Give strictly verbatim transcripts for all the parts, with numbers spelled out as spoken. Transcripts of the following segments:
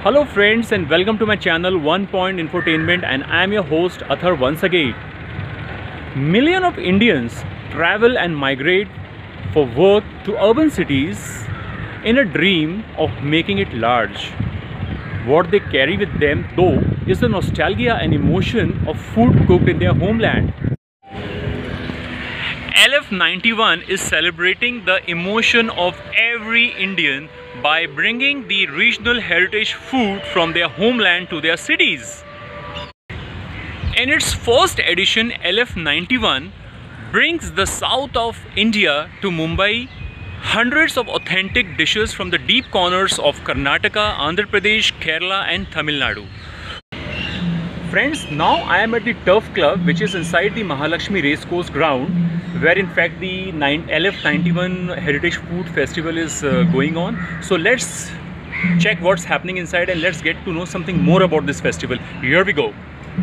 Hello friends and welcome to my channel One Point Infotainment, and I am your host Athar once again. Millions of Indians travel and migrate for work to urban cities in a dream of making it large. What they carry with them though is the nostalgia and emotion of food cooked in their homeland. L F ninety-one is celebrating the emotion of every Indian by bringing the regional heritage food from their homeland to their cities. In its first edition, L F ninety-one brings the south of India to Mumbai, hundreds of authentic dishes from the deep corners of Karnataka, Andhra Pradesh, Kerala and Tamil Nadu. Friends, now I am at the Turf Club, which is inside the Mahalakshmi Racecourse ground, where in fact the L F ninety-one Heritage Food Festival is uh, going on. So let's check what's happening inside and let's get to know something more about this festival. Here we go.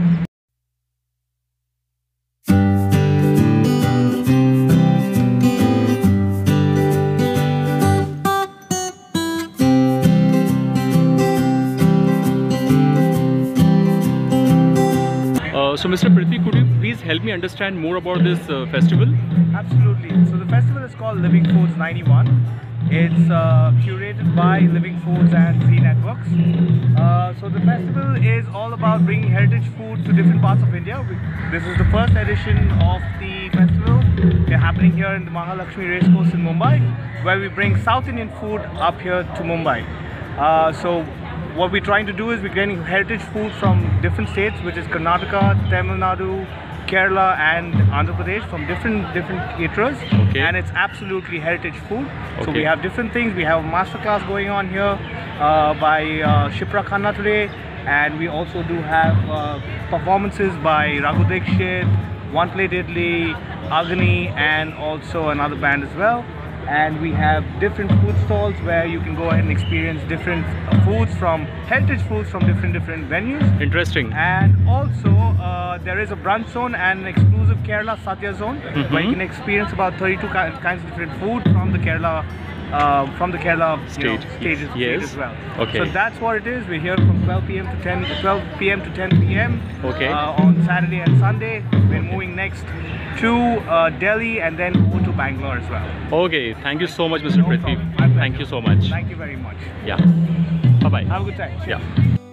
Uh, so Mister Prithvi, could you please help me understand more about this uh, festival? Absolutely. So the festival is called Living Foods ninety-one. It's uh, curated by Living Foods and Zee Networks. Uh, so the festival is all about bringing heritage food to different parts of India. We, this is the first edition of the festival. They're happening here in the Mahalakshmi Racecourse in Mumbai, where we bring South Indian food up here to Mumbai. Uh, so what we're trying to do is we're getting heritage food from different states, which is Karnataka, Tamil Nadu, Kerala and Andhra Pradesh, from different different caterers. Okay. And it's absolutely heritage food. Okay. So we have different things. We have a masterclass going on here uh, by uh, Shipra Khanna today, and we also do have uh, performances by Raghu Dikshit, One Plate Idli, Agni and also another band as well. And we have different food stalls where you can go ahead and experience different foods from heritage foods from different different venues. Interesting. And also uh, there is a brunch zone and an exclusive Kerala Sadhya zone, mm-hmm. where you can experience about thirty-two kinds of different food from the Kerala uh, from the Kerala state, know, stages yes. as well. Okay. So that's what it is. We're here from twelve p m to ten twelve p m to ten p m Okay. Uh, on Saturday and Sunday. We're moving next to uh, Delhi and then over to Bangalore as well. Okay, thank you so much, Mister No Prithvi. problem. Thank you so much. Thank you very much. Yeah. Bye bye. Have a good time. Yeah.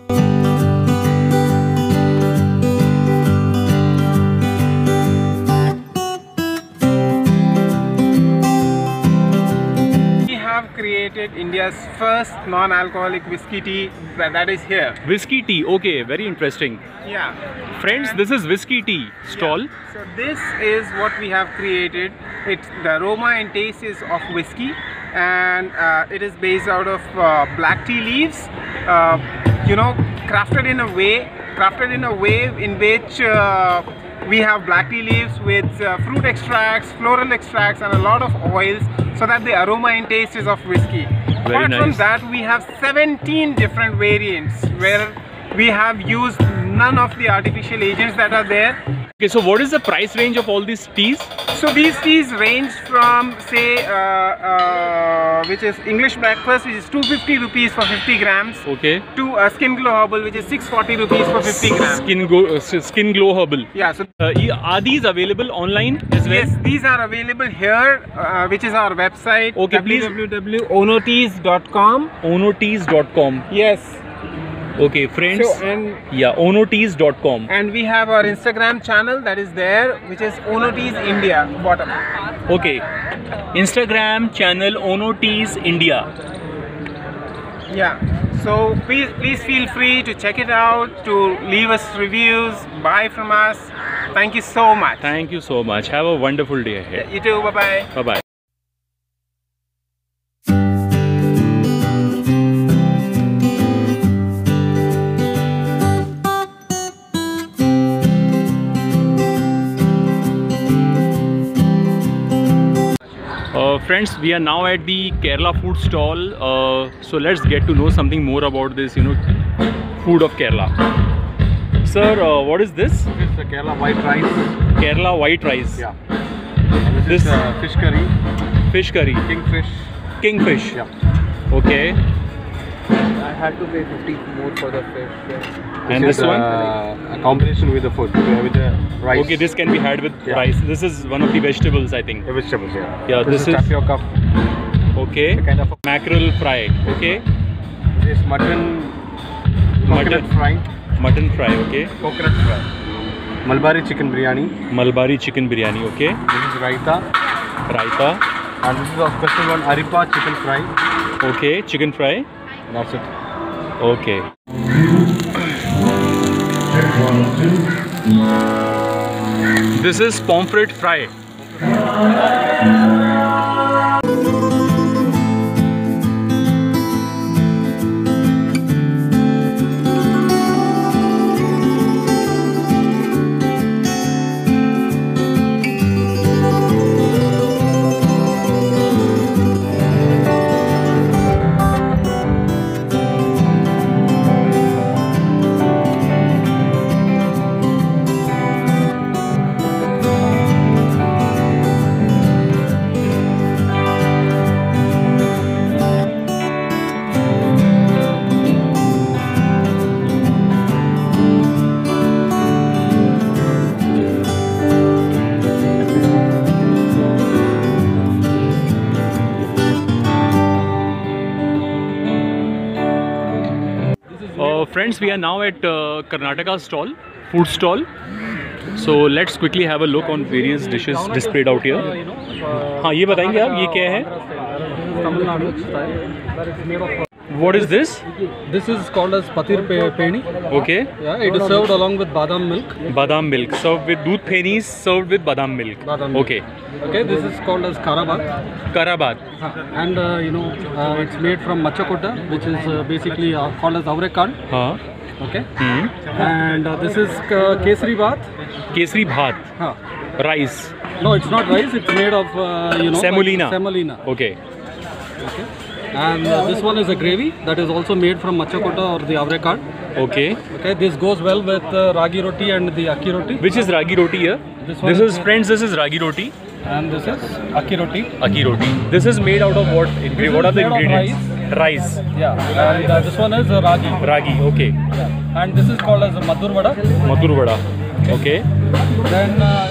We have created India's first non-alcoholic whiskey tea, that is here. Whiskey tea. Okay, very interesting. Yeah. Friends, And this is whiskey tea stall. Yeah. So this is what we have created. It's the aroma and taste is of whiskey, and uh, it is based out of uh, black tea leaves. Uh, you know, crafted in a way, crafted in a way in which uh, we have black tea leaves with uh, fruit extracts, floral extracts, and a lot of oils, so that the aroma and taste is of whiskey. Very Apart nice. from that, we have seventeen different variants where we have used none of the artificial agents that are there. Okay, so what is the price range of all these teas? So these teas range from, say, uh, uh, which is English breakfast, which is two hundred fifty rupees for fifty grams, Okay. to uh, Skin Glow Herbal, which is six hundred forty rupees for fifty grams. Skin Glow, uh, Skin Glow Herbal. Yeah. So Uh, are these available online as well? yes, these are available here, uh, which is our website. Okay, please. w w w dot ono teas dot com. ono teas dot com. Yes. Okay, friends. So and Yeah, ono teas dot com. and we have our Instagram channel that is there, which is Ono Teas India. Bottom. Okay. Instagram channel Ono Teas India. Yeah, so please please feel free to check it out, to leave us reviews, buy from us. Thank you so much. Thank you so much. Have a wonderful day ahead. You too. Bye bye. Bye bye. Uh, friends, we are now at the Kerala food stall. Uh, so let's get to know something more about this, you know, food of Kerala. Sir, uh, what is this? This is the Kerala white rice. Kerala white rice. Yeah. This, This is uh, fish curry. fish curry. Kingfish. Kingfish. Yeah. Okay. And had to pay fifty more for the fish. Yeah. And this is, one? Uh, a combination with the food, uh, with the rice. Okay, this can be had with Yeah. rice. This is one of the vegetables, I think. The vegetables, yeah. Yeah, this, this is is- tapioca. Okay. The kind of Mackerel fry. Okay. this mutton. Coconut Mutton. fry. Mutton fry. Okay. Coconut fry. Malbari chicken biryani. Malbari chicken biryani. Okay. This is raita. Raita. And this is a special one, Aripa chicken fry. Okay. Chicken fry. That's it. Okay. This is pomfret fry. Uh, friends, we are now at uh, Karnataka stall, food stall. So let's quickly have a look on various dishes displayed out here. हाँ, ये बताएंगे आप ये क्या है? What is this? This is called as patir pe- peni. Okay. Yeah, it is served along with badam milk. Badam milk served with doodh penis served with badam milk. Badam milk. Okay. Okay, this is called as karabat. Karabat. And uh, you know, uh, it's made from machakota, which is uh, basically uh, called as avrekan. हाँ. Okay. Hmm. And uh, this is uh, kesari bath. Kesari bhat. Huh. Rice. No, it's not rice. It's made of uh, you know Semolina. Like semolina. Okay. Okay. And uh, this one is a gravy that is also made from machakota or the avrekan. Okay. Okay. This goes well with uh, ragi roti and the akki roti. Which is ragi roti here? This one This is is friends. This is ragi roti. And this is akki roti. Akki roti. This is made out of what? This What is are the made of ingredients? Rice. Yeah. And uh, this one is uh, ragi. Ragi. Okay. Yeah. And this is called as a madur vada. Madur vada. Okay. Then uh,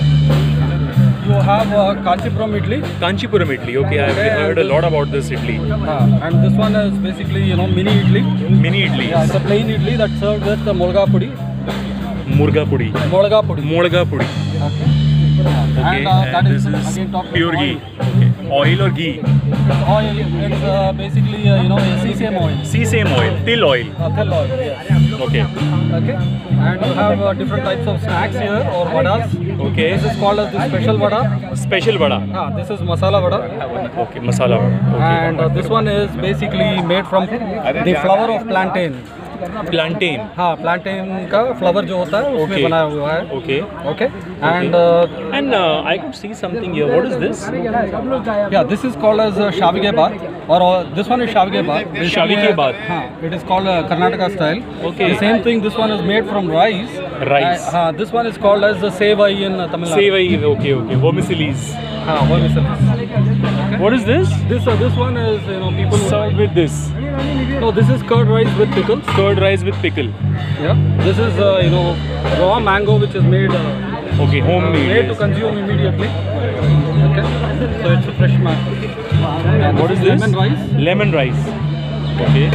you have uh, Kanchipuram idli. Kanchipuram idli. Okay, I have Okay, heard a and lot about this idli. Uh, and this one is basically you know mini idli. Mini idli. Yeah, it's a plain idli that's served with the molga pudi. Murga pudi. Molga pudi. Molga pudi. Okay. Okay. And uh, that and is this is again topped with pure oil. ghee. Okay. Oil or ghee? It's oil. It's uh, basically uh, you know sesame oil. Sesame oil. Til oil. Uh, thill oil. Yes. Okay. Okay. And you have uh, different types of snacks here or vadas. Okay. This is called as the special vada. Special vada. Ah, this is masala vada. Okay. Masala vada. Okay. And uh, this one is basically made from the flower of plantain. Plantain. हाँ plantain का flower जो होता है उसमें Okay. बनाया हुआ है. Okay. Okay. And uh, And uh, I could see something here. What is this? yeah, this is called as uh, shavige bath, or uh, this one is shavige bath. Basically, Shavige uh, bath. हाँ, it is called uh, Karnataka style. Okay. The same thing. This one is made from rice. Rice. Uh, हाँ, this one is called as the sevai in uh, Tamil Nadu. Sevai. Okay. Okay. Vermicellis. हाँ, vermicelli. What is this? This uh, this one is you know people. Served with this. No, this is curd rice with pickles. Curd rice with pickle. Yeah. This is uh, you know raw mango which is made. Uh, Okay. uh, Homemade. made to consume immediately. Okay. So it's a fresh mango. And What is this? Lemon rice. Lemon rice. Okay.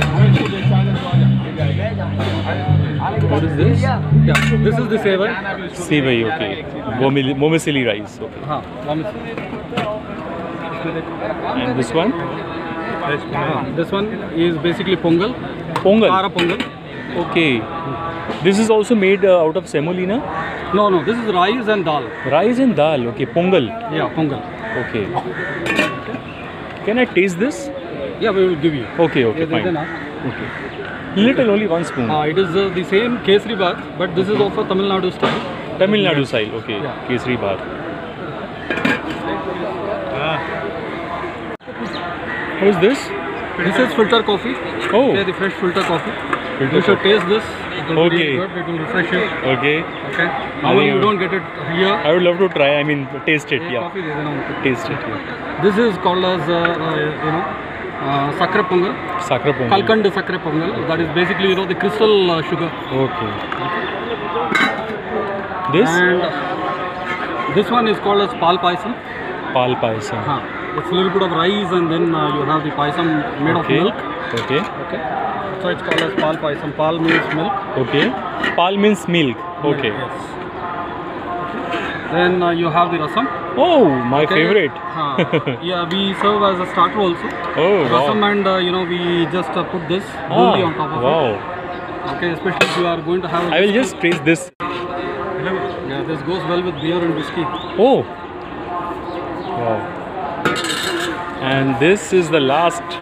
What is this? Yeah. This is the sevai. Sevai. Okay. Vermil- Vermicelli rice. Okay. हाँ, vermicelli. And this one? हाँ, this one is basically pongal. Pongal. Kara pongal. Okay. This is also made uh, out of semolina. No, no. This is rice and dal. Rice and dal. Okay. Pongal. Yeah, pongal. Okay. Can I taste this? Yeah, we will give you. Okay. Okay. Yeah, they- Fine. they not. Okay. Little, only one spoon. Uh, it is uh, the same kesari bath, but this is of a Tamil Nadu style. Tamil Nadu style. Okay. Yeah. Kesari bath. What is this? This is filter coffee. Oh. Okay, the fresh filter coffee. Filter you should coffee. taste this. It will be Okay. really good. It will refresh you. Okay. Okay. Normally you think- don't get it here. I would love to try. I mean, taste it. ये Yeah. coffee दे देना उनको. Taste it. Yeah. This is called as uh, uh, you know Uh, sakre pongal. Sakra pongal. Kalkand sakre pongal. That is basically, you know, the crystal uh, sugar. Okay. This? And this one is called as pal paisam. Pal paisam. Huh. It's a little bit of rice and then uh, you have the paisam made Okay. of milk. Okay. Okay. So it's called as pal paisam. Pal means milk. Okay. Pal means milk. Okay. Yes. Then uh, you have the rasam. Oh, my Okay. favorite. Huh. Yeah, we serve as a starter also. Oh, Rasam wow. and uh, you know we just uh, put this Ah, bundi on top of wow. it. Okay, especially if you are going to have. A I will whiskey. just taste this. Yeah, this goes well with beer and whiskey. Oh. Wow. And this is the last.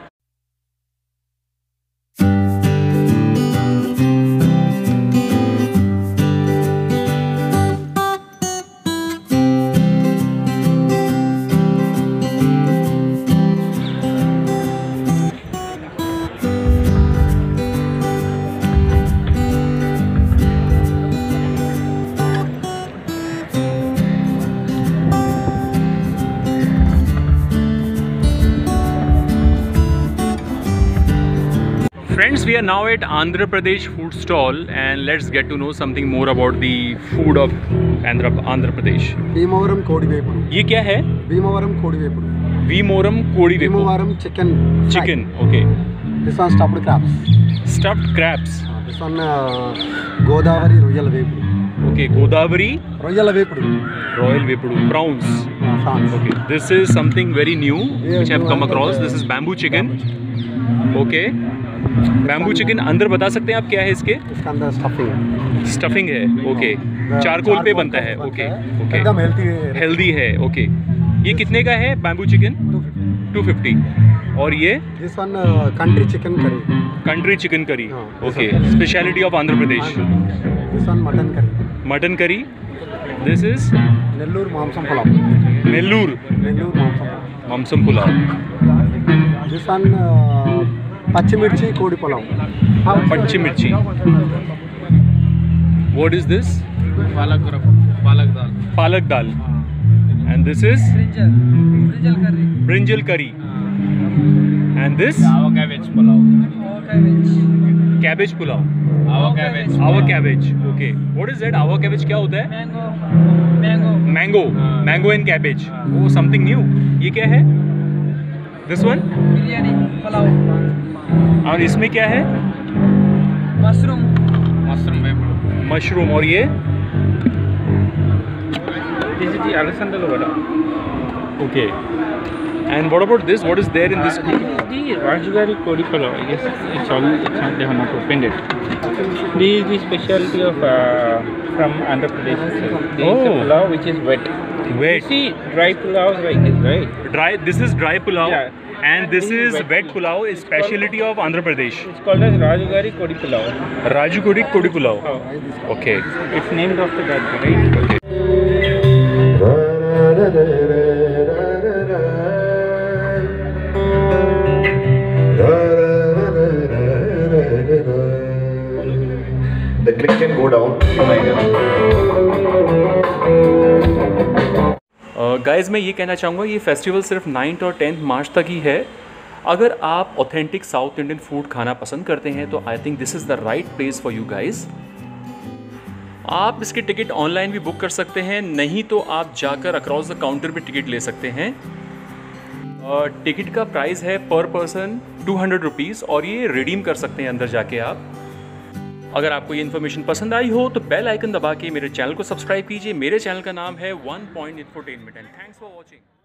Friends, we are now at Andhra Pradesh food stall and let's get to know something more about the food of Andhra, Andhra Pradesh. Bhimavaram కోడి వేపుడు ये क्या है? భీమవరం కోడి వేపుడు Vimoram Kodi Vepu. Bhimavaram chicken Chicken. Okay. This one stuffed crabs Stuffed crabs. This one Godavari రొయ్యల vepudu Okay. Godavari రొయ్యల vepudu Royal Vepudu. Prawns. Prawns Okay. This is something very new which I have come across. This is bamboo chicken. Okay. Bamboo chicken अंदर बता सकते हैं आप क्या है इसके? इसका अंदर स्टफिंग स्टफिंग है. ओके. चारकोल पे बनता है. ओके. ओके. एकदम हेल्थी हेल्दी है. ओके. ये कितने का है बैम्बू चिकन? To fifty. और ये this one country chicken curry country chicken curry. हाँ, okay. Speciality of Andhra Pradesh. This one mutton curry mutton curry. This is Nellore mamsam pulao Nellore Nellore మాంసం मांसम पुलाव. దిస్ వన్ పచ్చిమిర్చి కోడి పులావ్ पच्ची मिर्ची. What is this? Palak palak dal. Palak dal. And this is Brinjal. Brinjal curry. brinjal curry. And this Our cabbage pulao. Our cabbage. cabbage pulao. Our cabbage. Our cabbage. Okay. What is that? Our cabbage क्या होता है? Mango. Mango. Mango. Mango and cabbage. Oh, something new. ये क्या है? This one? Biryani pulao. और इसमें क्या है? Mushroom. Mushroom vepudu. मशरूम. और ये This is the Alessandro vada. okay. And what about this? What is there in this? This is the Rajagari Kodi Pulao. Yes, it's all, it's not, they have not opened it. This is the specialty of uh, from Andhra Pradesh. This is a Oh. pulao which is wet. Wet. You see dry pulaos like this, right? Dry. This is dry pulao. Yeah. And this This is is wet wet pulao. Is speciality of Andhra Pradesh. It's called as Rajagari Kodi Pulao. Raju Kodi Kodi pulao. Oh. Okay. It's named after that, right? Okay. The click can go down. Guys uh, मैं ये कहना चाहूँगा ये festival सिर्फ ninth और tenth March तक ही है. अगर आप ऑथेंटिक साउथ इंडियन फूड खाना पसंद करते हैं तो I think this is the right place for you guys. आप इसके टिकट ऑनलाइन भी बुक कर सकते हैं, नहीं तो आप जाकर अक्रॉस द काउंटर पे टिकट ले सकते हैं. टिकट का प्राइस है पर पर्सन टू हंड्रेड रुपीज़ और ये रिडीम कर सकते हैं अंदर जाके आप. अगर आपको ये इन्फॉर्मेशन पसंद आई हो तो बेल आइकन दबा के मेरे चैनल को सब्सक्राइब कीजिए. मेरे चैनल का नाम है one point infotainment and thanks for watching.